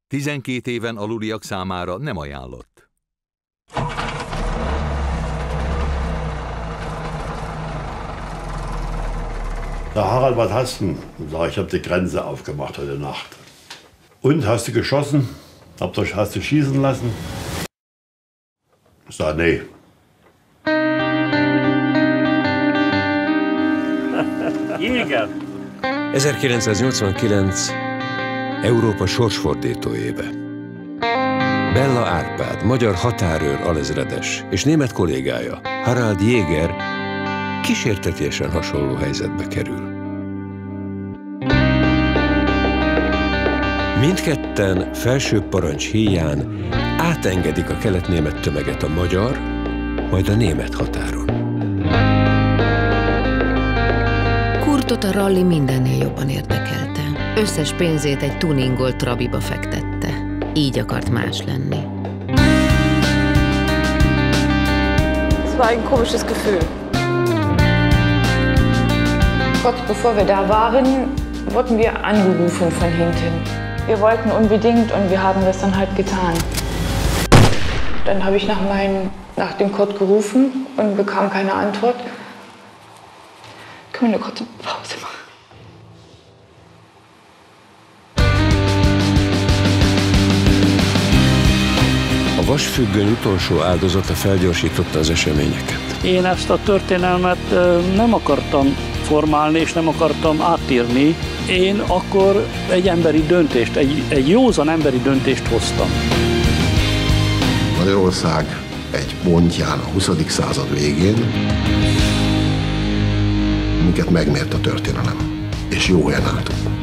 12 éven aluliak számára nem ajánlott. Der Harald, was hast du? Sag, ich habe die Grenze aufgemacht heute Nacht. Und, hast du geschossen? Hast du schießen lassen? Sag, nee. Jéger! 1989. Európa sorsfordító éve. Bella Árpád, magyar határőr alezredes, és német kollégája, Harald Jéger kísértetiesen hasonló helyzetbe kerül. Mindketten felsőbb parancs híján átengedik a keletnémet tömeget a magyar, majd a német határon. Kurtot a ralli mindennél jobban érdekelte. Összes pénzét egy tuningolt trabiba fektette. Így akart más lenni. Es war ein komisches Gefühl. Kurz bevor wir da waren, wurden wir angerufen von hinten. Wir wollten unbedingt und wir haben das dann halt getan. Dann habe ich nach dem Kurt gerufen und bekam keine Antwort. Können wir eine kurze Pause machen? A vasfüggöny utolsó áldozata felgyorsította az eseményeket. Én ezt a történelmet nem akartam formálni, és nem akartam átírni. Én akkor egy emberi döntést, egy józan emberi döntést hoztam. Magyarország egy pontján a 20. század végén minket megmért a történelem, és jó helyen álltunk.